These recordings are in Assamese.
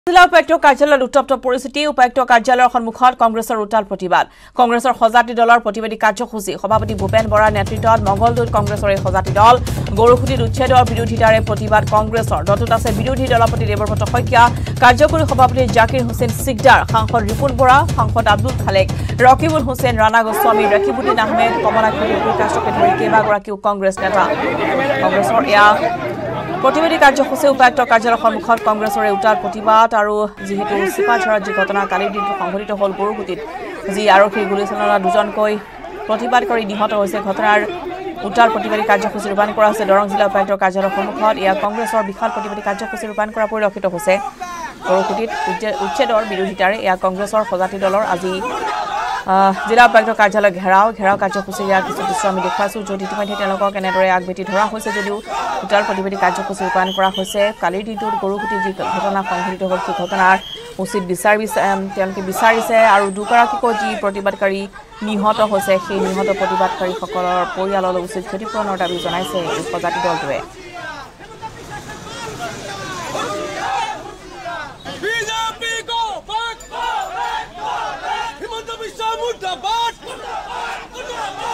জিলা উপায়ুক্ত কাৰ্যালয়ত উত্তপ্ত পৰিস্থিতি উপায়ুক্ত কাৰ্যালয়ৰ সন্মুখত কংগ্ৰেছৰ উত্তাল প্ৰতিবাদ কংগ্ৰেছৰ সজাতি দলৰ প্ৰতিবাদী কাৰ্যসূচী সভাপতি ভূপেন বৰাৰ নেতৃত্বত মঙলদৈত কংগ্ৰেছৰ এই সজাতি দল গৰুখুটিত উচ্ছেদৰ বিৰোধিতাৰে প্ৰতিবাদ কংগ্ৰেছৰ দলটোত আছে বিৰোধী দলপতি দেৱব্ৰত শইকীয়া কাৰ্যকৰী সভাপতি জাকিৰ হুছেইন সিকদাৰ সাংসদ ৰিপুন বৰা সাংসদ আব্দুল খালেক ৰকিবুল হুছেইন ৰাণা গোস্বামী ৰকিবুদ্দিন আহমেদ কমলাক্ষী প্ৰকাশকে ধৰি কেইবাগৰাকীও কংগ্ৰেছ নেতা কংগ্ৰেছৰ এয়া প্ৰতিবাদী কাৰ্যসূচী উপায়ুক্ত কাৰ্যালয়ৰ সন্মুখত কংগ্ৰেছৰ উত্তাল প্ৰতিবাদ আৰু যিহেতু চিপাঝাৰত যি ঘটনা কালিৰ দিনটো সংঘটিত হ'ল গৰুগুটিত যি আৰক্ষীৰ গুলীচালনাত দুজনকৈ প্ৰতিবাদকাৰী নিহত হৈছে ঘটনাৰ উত্তাল প্ৰতিবাদী কাৰ্যসূচী ৰূপায়ণ কৰা হৈছে দৰং জিলা উপায়ুক্তৰ কাৰ্যালয়ৰ সন্মুখত এয়া কংগ্ৰেছৰ বিশাল প্ৰতিবাদী কাৰ্যসূচী ৰূপায়ণ কৰা পৰিলক্ষিত হৈছে গৰুগুটিত উচ্ছেদৰ বিৰোধিতাৰে এয়া কংগ্ৰেছৰ সজাতি দলৰ আজি জিলা উপায়ুক্ত কাৰ্যালয় ঘেৰাও কাৰ্যসূচী ইয়াৰ কিছু দৃশ্য আমি দেখুৱাইছোঁ য'ত ইতিমধ্যে তেওঁলোকক এনেদৰে আগবেটি ধৰা হৈছে যদিও উত্তাল প্ৰতিবাদী কাৰ্যসূচী ৰূপায়ণ কৰা হৈছে কালিৰ দিনটোত গৰুগুটিত যি ঘটনা সংঘটিত হ'ল সেই ঘটনাৰ উচিত তেওঁলোকে বিচাৰিছে আৰু দুগৰাকীকৈ যি প্ৰতিবাদকাৰী নিহত হৈছে সেই নিহত প্ৰতিবাদকাৰীসকলৰ পৰিয়াললৈ উচিত ক্ষতিপূৰণৰ দাবী জনাইছে এই সজাতি দলটোৱে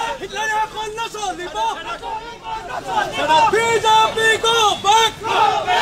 BJP go back!